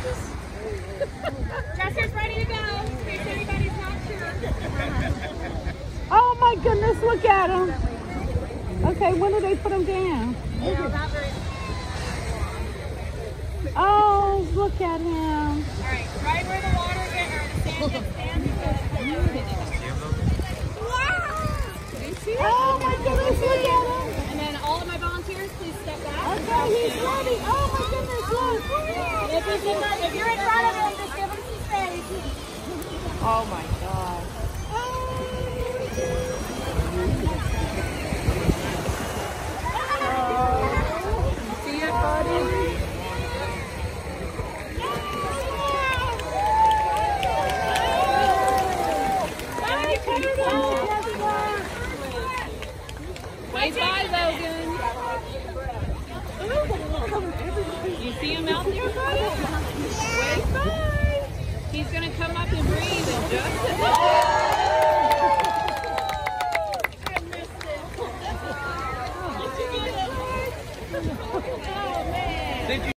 Chester's ready to go, in case anybody's not sure. Oh my goodness, look at him. Okay, when do they put him down? Not very. Oh, look at him. Alright, right where the water gets, or the sand gets standing. Oh my goodness, look at him. And then all of my volunteers, please step back. Okay, he's ready. Oh my goodness, look. And if you're in front of him, just give him some space. Oh my God. See it, buddy? Wave bye, Logan. You see him out there, buddy? Wave bye. He's going to come up and breathe in just a minute.